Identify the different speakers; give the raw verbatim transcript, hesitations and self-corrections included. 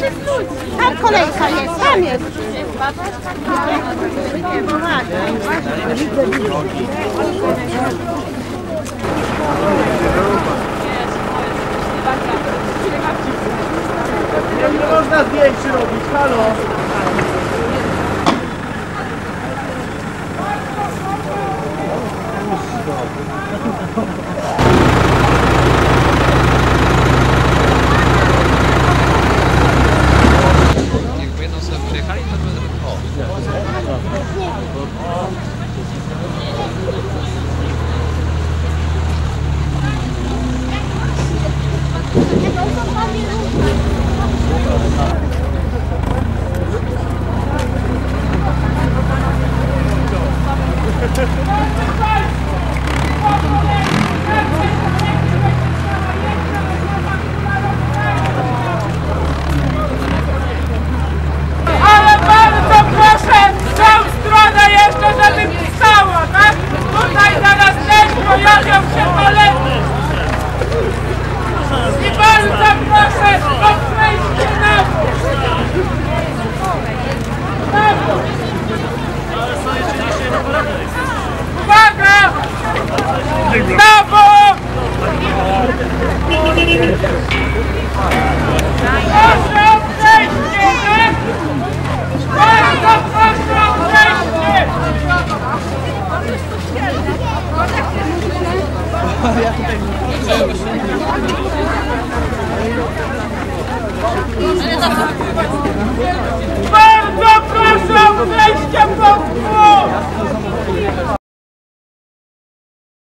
Speaker 1: Tam kolejka jest, tam jest.
Speaker 2: Nie można zdjęć robić, halo!
Speaker 3: Jakby jedną sobie przyjechali, to by...
Speaker 4: Ale bardzo proszę tą stronę jeszcze, żeby pisało, tak? Tutaj zaraz też pojawią się kolejni. I bardzo proszę o przejście na bok. Na bok. Uwaga! Na bok! Proszę o przejście, tak? Bardzo proszę o przejście! Bardzo proszę o przejście po dwóch!